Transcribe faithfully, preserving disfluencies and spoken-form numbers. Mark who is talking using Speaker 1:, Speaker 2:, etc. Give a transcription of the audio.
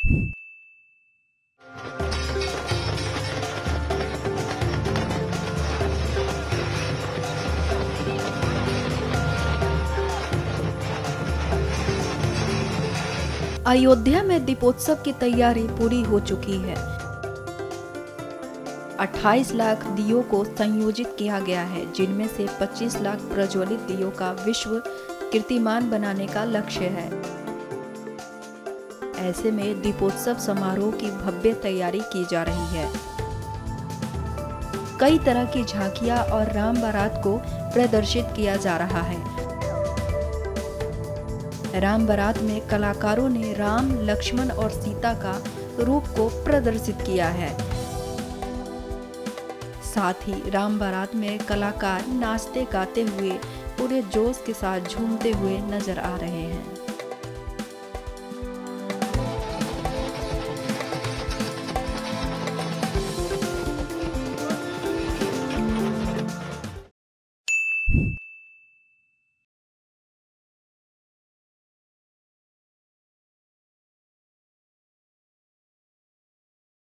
Speaker 1: अयोध्या में दीपोत्सव की तैयारी पूरी हो चुकी है। अट्ठाईस लाख दियों को संयोजित किया गया है, जिनमें से पच्चीस लाख प्रज्वलित दियों का विश्व कीर्तिमान बनाने का लक्ष्य है। ऐसे में दीपोत्सव समारोह की भव्य तैयारी की जा रही है। कई तरह की झांकियां और राम बारात को प्रदर्शित किया जा रहा है। राम बारात में कलाकारों ने राम, लक्ष्मण और सीता का रूप को प्रदर्शित किया है। साथ ही राम बारात में कलाकार नाचते गाते हुए पूरे जोश के साथ झूमते हुए नजर आ रहे हैं।